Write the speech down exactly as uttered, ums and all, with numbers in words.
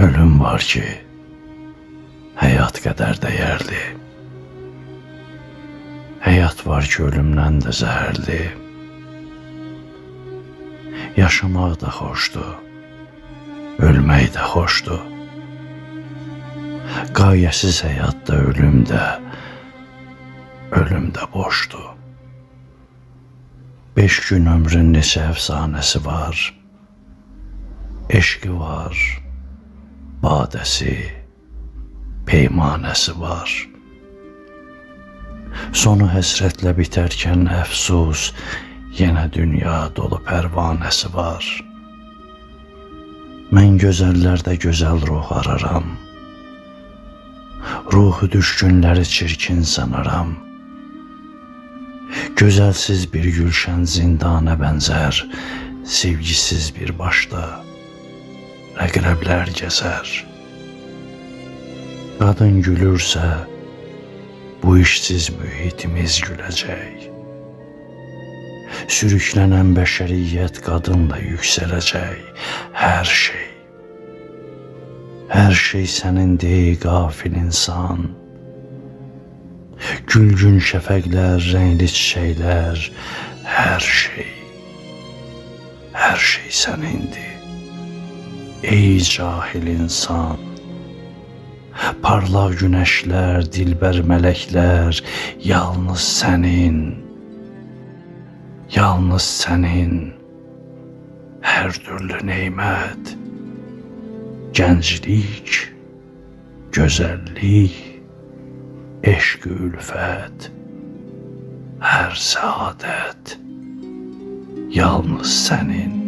Ölüm var ki, həyat qədər dəyərli. Həyat var ki, ölümdən də zəhərli. Yaşamaq da xoşdur, ölmək də xoşdur. Qayəsiz həyatda ölüm də, ölüm də boşdur. Beş gün ömrün neçə əfsanəsi var. Eşqi var, badəsi, peymanəsi var. Sonu həsrətlə bitərkən əfsus, yenə dünya dolu pərvanəsi var. Mən gözəllərdə gözəl ruh araram. Ruhu düşkünləri çirkin sanaram. Gözəlsiz bir gülşən zindana bənzər, sevgisiz bir başda rəqrəblər gəzər. Qadın gülürsə, bu işsiz mühitimiz güləcək. Sürüklənən bəşəriyyət qadınla yüksələcək. Hər şey, hər şey sənin dey qafil insan. Gülgün şəfəqlər, rəngli çiçəklər, hər şey, hər şey sənindir. Ey cahil insan, parlaq günəşlər, dilbər mələklər, yalnız sənin, yalnız sənin, hər türlü neymət, gənclik, gözəllik, eşq, ülfət, hər səadət, yalnız sənin.